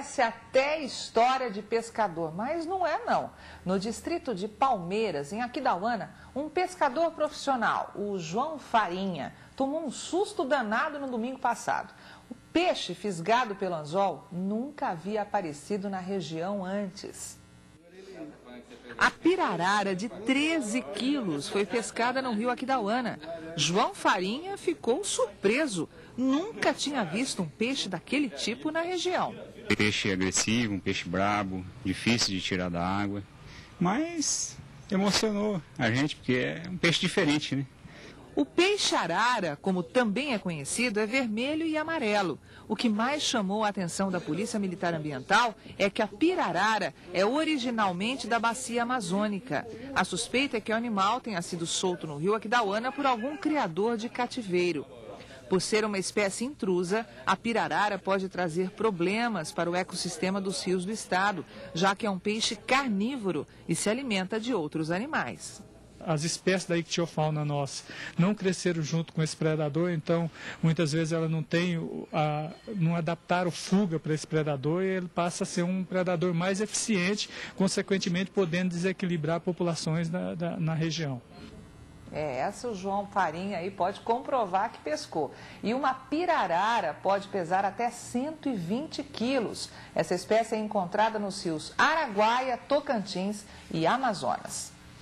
Parece até história de pescador, mas não é não. No distrito de Palmeiras, em Aquidauana, um pescador profissional, o João Farinha, tomou um susto danado no domingo passado. O peixe fisgado pelo anzol nunca havia aparecido na região antes. A pirarara de 13 quilos foi pescada no rio Aquidauana. João Farinha ficou surpreso. Nunca tinha visto um peixe daquele tipo na região. Peixe agressivo, um peixe brabo, difícil de tirar da água. Mas emocionou a gente porque é um peixe diferente, né? O peixe arara, como também é conhecido, é vermelho e amarelo. O que mais chamou a atenção da Polícia Militar Ambiental é que a pirarara é originalmente da bacia amazônica. A suspeita é que o animal tenha sido solto no rio Aquidauana por algum criador de cativeiro. Por ser uma espécie intrusa, a pirarara pode trazer problemas para o ecossistema dos rios do estado, já que é um peixe carnívoro e se alimenta de outros animais. As espécies da ictiofauna nossa não cresceram junto com esse predador, então muitas vezes ela não adaptaram fuga para esse predador e ele passa a ser um predador mais eficiente, consequentemente podendo desequilibrar populações na região. Essa o João Farinha aí pode comprovar que pescou. E uma pirarara pode pesar até 120 quilos. Essa espécie é encontrada nos rios Araguaia, Tocantins e Amazonas.